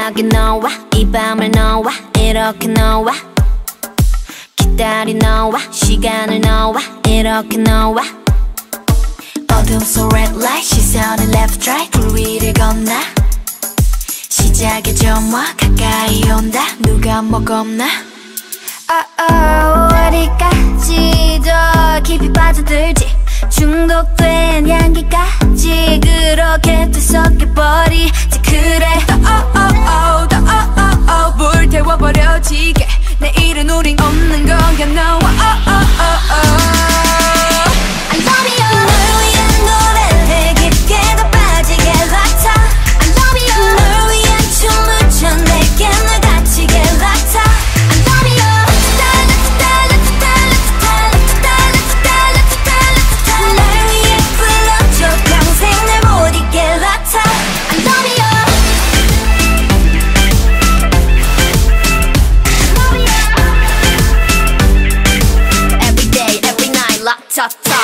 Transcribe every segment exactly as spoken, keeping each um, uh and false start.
기나게 너와 이 밤을 너와 이렇게 너와 기다린 너와 시간을 너와 이렇게 너와 어둠 속 red light 시선을 left right 불 위를 건너 시작의 점화 가까이 온다 누가 뭐 겁나 oh, oh, 어디까지 더 깊이 빠져들지 중독된 향기까지 그렇게 뒤섞여버리지 그래 더 oh, oh, oh, 더 oh, oh, oh, 불태워버려지게 내일은 우린 없는 건가 너와 oh, oh, oh, oh. I love you 널 위한 노래를 깊게 더 빠지게 락타 I love you 널 위한 춤을 춰 내게 널 다치게 락타 I love you 달라 달라 달라 달라 달라 달라 날 위해 불러줘 평생 날 못 잊게 락타 I love you Every day every night 락타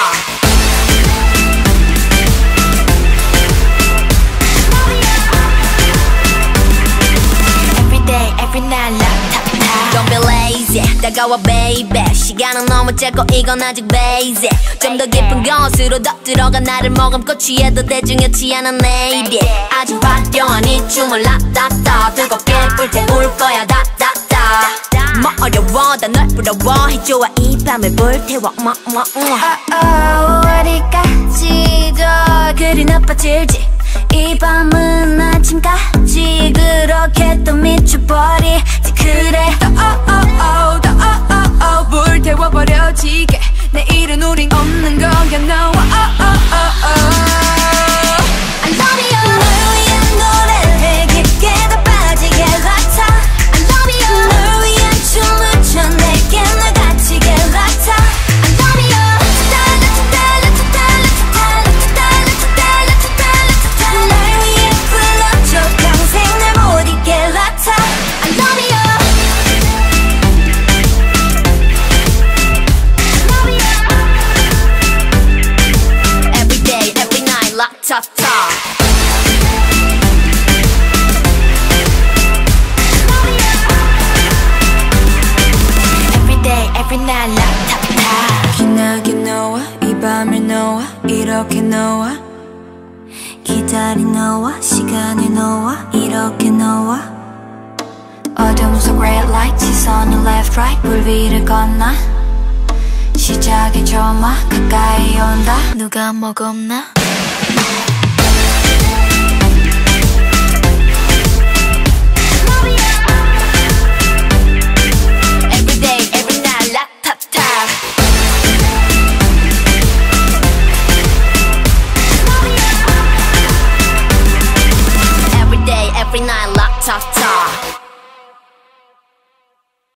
Don't be lazy 다가와 baby 시간은 너무 짧고 이건 아직 basic 좀 더 깊은 곳으로 더 들어가 나를 머금고 취해도 대중이었지 않은 lady 아주 화려한 이 춤을 라따따 뜨겁게 불태울 거야 다다다 뭐 어려워 다 널 부러워 해줘와 이 밤을 불태워 뭐 뭐 어디까지 더 그리 나빠질지 이 밤은 아침까지 그렇게 또 미쳐버리지 그래 더 oh oh oh 더 oh oh oh 불태워버려지게 내일은 우린 없는 건가 너와 oh oh oh oh I love you 널 위한 노래를 깊게 더 빠지게 락타 I love you 널 위한 춤을 춰 내게 널 다치게 락타 I love you 달라 달라 달라 달라 달라 달라 날 위해 불러줘 평생 날 못 잊게 락타 I love you Every day every night 락타타 Every day every night 락타타 기나게 너와 이 밤을 너와 이렇게 너와 기다린 너와 시간을 너와 이렇게 너와 어둠 속 red light 시선을 left right 불 위를 건너 시작의 점화 가까이 온다 누가 뭐 겁나